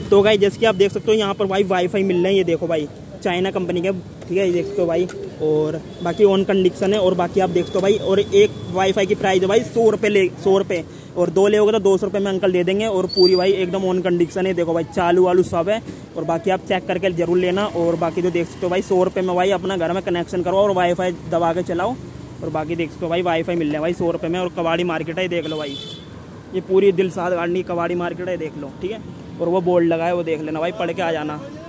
तो भाई जैसे कि आप देख सकते हो यहाँ पर भाई वाईफाई मिल रहे हैं, ये देखो भाई चाइना कंपनी के, ठीक है, ये देख सकते हो भाई। और बाकी ऑन कंडीशन है। और बाकी आप देख सकते हो भाई, और एक वाईफाई की प्राइस है भाई 100 रुपये 100 रुपये, और 2 ले होगा तो 200 रुपये में अंकल दे देंगे। और पूरी भाई एकदम ऑन कंडीशन है, देखो भाई चालू वालू सब है। और बाकी आप चेक करके जरूर लेना। और बाकी जो देख सकते हो भाई 100 रुपये में भाई अपना घर में कनेक्शन करो और वाईफाई दबा के चलाओ। और बाकी देख सकते हो भाई वाईफाई मिल रहा है भाई 100 रुपये में। और कबाड़ी मार्केट है, देख लो भाई, ये पूरी दिलशाद गार्डन की कबाड़ी मार्केट है, देख लो, ठीक है। और वो बोर्ड लगा है, वो देख लेना भाई, पढ़ के आ जाना।